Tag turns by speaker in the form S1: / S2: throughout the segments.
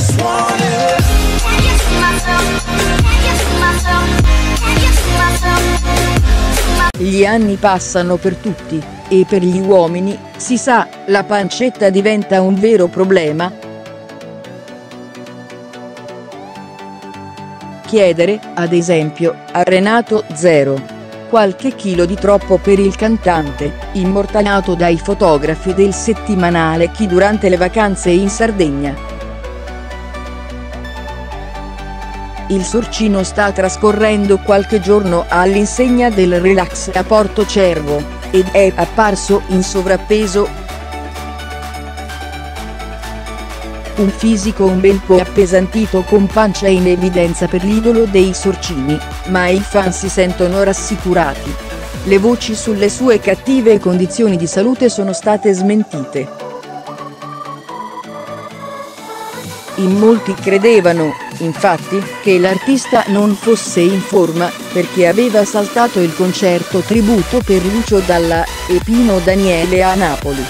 S1: just wanna. Can you see myself? Can you see myself? Can you see myself?
S2: Gli anni passano per tutti, e per gli uomini, si sa, la pancetta diventa un vero problema. Chiedere, ad esempio, a Renato Zero. Qualche chilo di troppo per il cantante, immortalato dai fotografi del settimanale Chi durante le vacanze in Sardegna. Il Sorcino sta trascorrendo qualche giorno all'insegna del relax a Porto Cervo, ed è apparso in sovrappeso. Un fisico un bel po' appesantito con pancia in evidenza per l'idolo dei Sorcini, ma i fan si sentono rassicurati. Le voci sulle sue cattive condizioni di salute sono state smentite. In molti credevano, infatti, che l'artista non fosse in forma, perché aveva saltato il concerto tributo per Lucio Dalla e Pino Daniele a Napoli.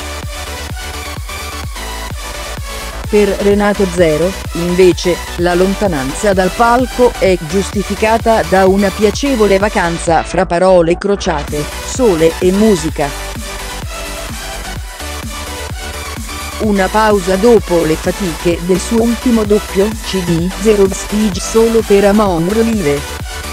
S2: Per Renato Zero, invece, la lontananza dal palco è giustificata da una piacevole vacanza fra parole crociate, sole e musica. Una pausa dopo le fatiche del suo ultimo doppio CD Zero Stage solo per Amon Live.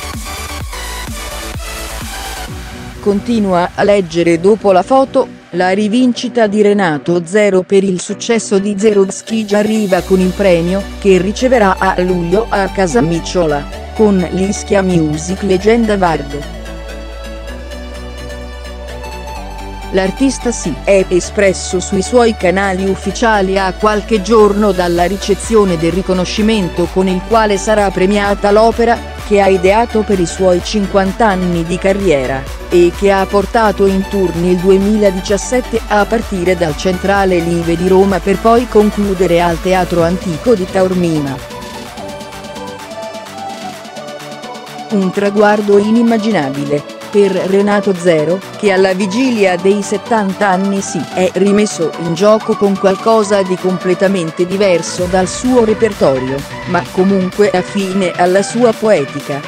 S2: Continua a leggere dopo la foto, la rivincita di Renato Zero per il successo di Zero Stage arriva con il premio, che riceverà a luglio a Casamicciola, con l'Ischia Music Legend Award. L'artista si è espresso sui suoi canali ufficiali a qualche giorno dalla ricezione del riconoscimento con il quale sarà premiata l'opera, che ha ideato per i suoi 50 anni di carriera, e che ha portato in tour nel 2017 a partire dal Centrale Live di Roma per poi concludere al Teatro Antico di Taormina. Un traguardo inimmaginabile per Renato Zero, che alla vigilia dei 70 anni si è rimesso in gioco con qualcosa di completamente diverso dal suo repertorio, ma comunque affine alla sua poetica.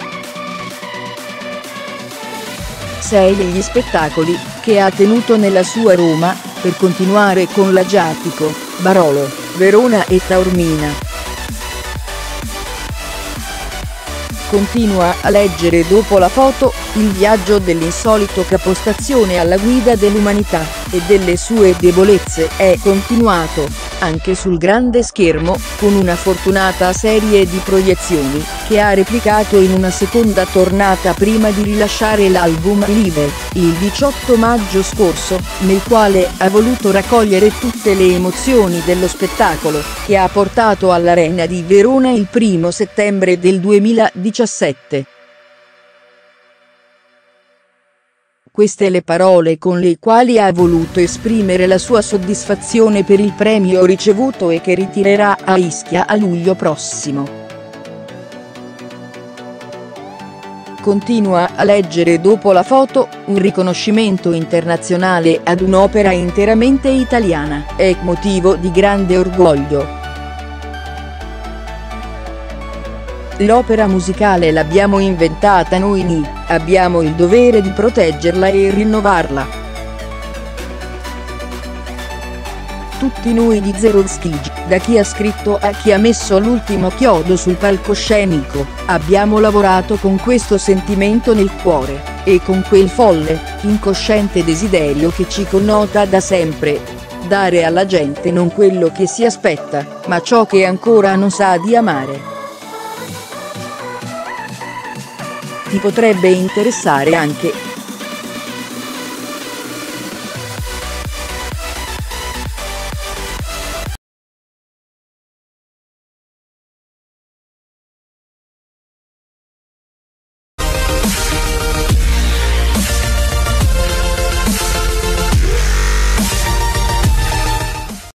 S2: 6 degli spettacoli che ha tenuto nella sua Roma, per continuare con l'Agiatico, Barolo, Verona e Taormina. Continua a leggere dopo la foto, il viaggio dell'insolito capostazione alla guida dell'umanità, e delle sue debolezze è continuato, anche sul grande schermo, con una fortunata serie di proiezioni, che ha replicato in una seconda tornata prima di rilasciare l'album Live, il 18 maggio scorso, nel quale ha voluto raccogliere tutte le emozioni dello spettacolo, che ha portato all'Arena di Verona il 1° settembre del 2017. Queste le parole con le quali ha voluto esprimere la sua soddisfazione per il premio ricevuto e che ritirerà a Ischia a luglio prossimo. Continua a leggere dopo la foto, un riconoscimento internazionale ad un'opera interamente italiana è motivo di grande orgoglio. L'opera musicale l'abbiamo inventata noi, abbiamo il dovere di proteggerla e rinnovarla. Tutti noi di Zero Stage, da chi ha scritto a chi ha messo l'ultimo chiodo sul palcoscenico, abbiamo lavorato con questo sentimento nel cuore, e con quel folle, incosciente desiderio che ci connota da sempre: dare alla gente non quello che si aspetta, ma ciò che ancora non sa di amare. Ti potrebbe interessare anche